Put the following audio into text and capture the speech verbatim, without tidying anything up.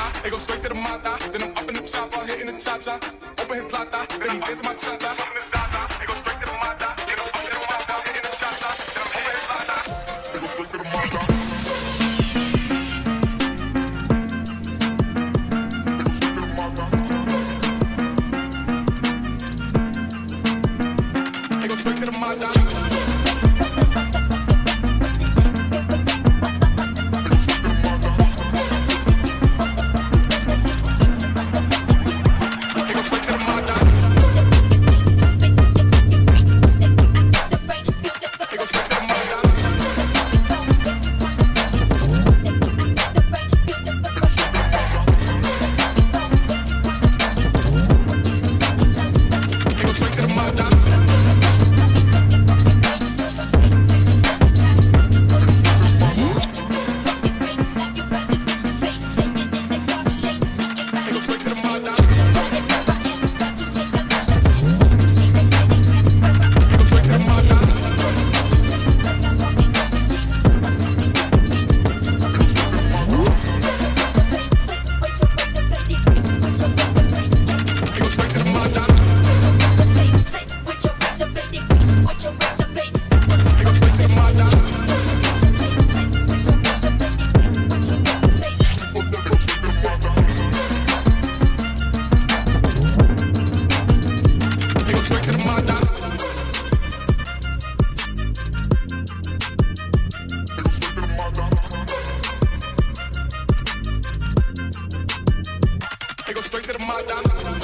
it go straight to the mata. Then I'm up in the chopper, hitting the cha-cha. Open his lata, then he dance my cha-cha. It go straight to the mata. Then I'm up in the chopper, hitting the cha-cha. Then I'm open his lata. It go straight to the mata. It go straight to the mata. It go straight to the mata.